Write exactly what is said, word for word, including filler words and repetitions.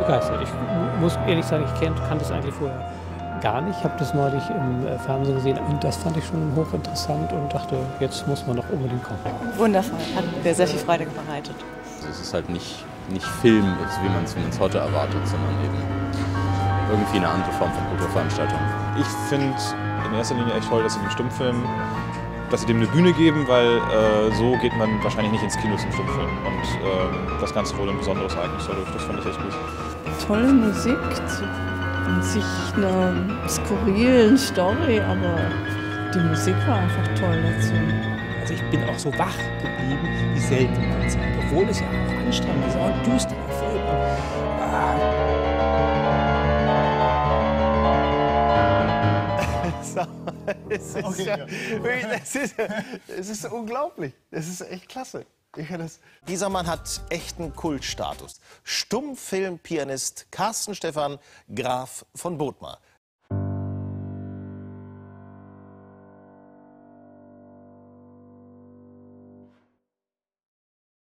begeistert. Ich muss ehrlich sagen, ich kannte kan das eigentlich vorher gar nicht. Ich habe das neulich im äh, Fernsehen gesehen und das fand ich schon hochinteressant und dachte, jetzt muss man doch unbedingt kommen. Wundervoll, hat mir sehr viel Freude bereitet. Also es ist halt nicht, nicht Film, wie man es heute erwartet, sondern eben irgendwie eine andere Form von Kulturveranstaltung. Ich finde in erster Linie echt toll, dass sie dem Stummfilm, dass sie dem eine Bühne geben, weil äh, so geht man wahrscheinlich nicht ins Kino zum Stummfilm. Und äh, das Ganze wurde ein besonderes Ereignis dadurch. Das fand ich echt gut. Tolle Musik, an sich eine skurrile Story, aber die Musik war einfach toll dazu. Also ich bin auch so wach geblieben wie selten in der Zeit, obwohl es ja auch anstrengend ist, auch ein düsterer Film. Es ist, okay, ja, ja. Es, ist, es ist unglaublich. Es ist echt klasse. Ich das Dieser Mann hat echten Kultstatus. Stummfilmpianist Carsten Stephan Graf von Bothmer.